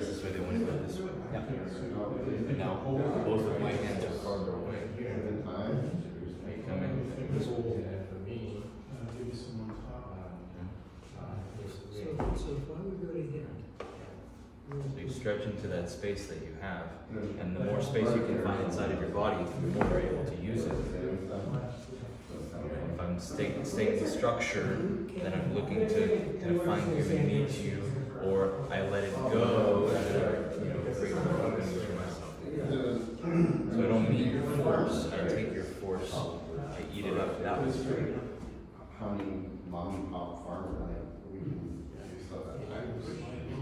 this way, they want to go this way. Yeah. But now both of my hands are farther away. Come in. So why would we go to here? So you stretch into that space that you have, and the more space you can find inside of your body, the more you're able to use it. If I'm staying the structure, then I'm looking to kind of find you and meet you, or I let it go and then create more openness for myself. So I don't meet your force, I take your force, I eat it up. That was great. How many mom and pop farmer like we can do stuff at times?